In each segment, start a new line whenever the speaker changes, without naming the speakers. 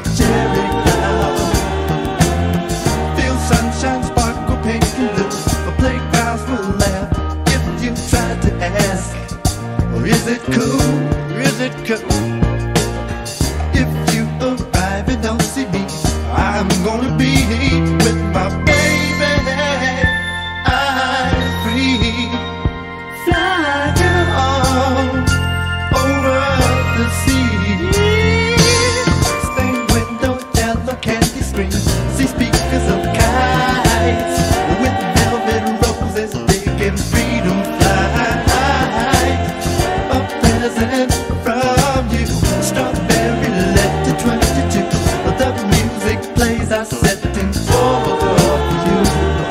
a cherry cloud. Feel sunshine sparkle pink and blue. The playgrounds will laugh if you try to ask, or is it cool? Is it cool? If you arrive and don't see me, I'm gonna be with my baby. I'm free, flying on over the sea. Stained window, yellow candy screen. See speakers of kites with velvet roses, they can freedom fly. A present from you, strawberry letter 22. The music plays are setting for you.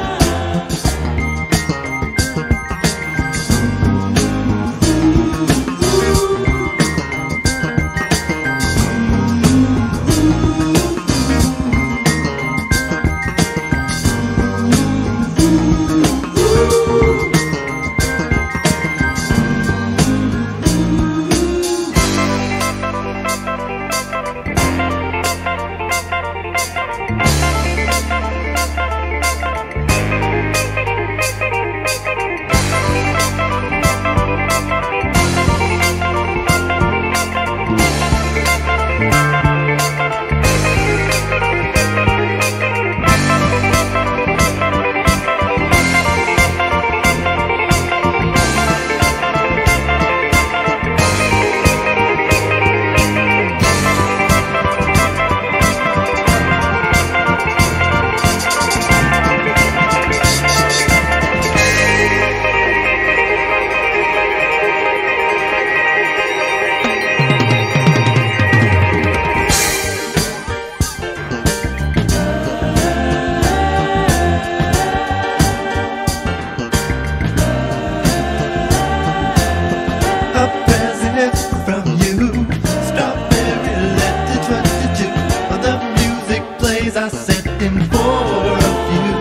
Are setting for a few.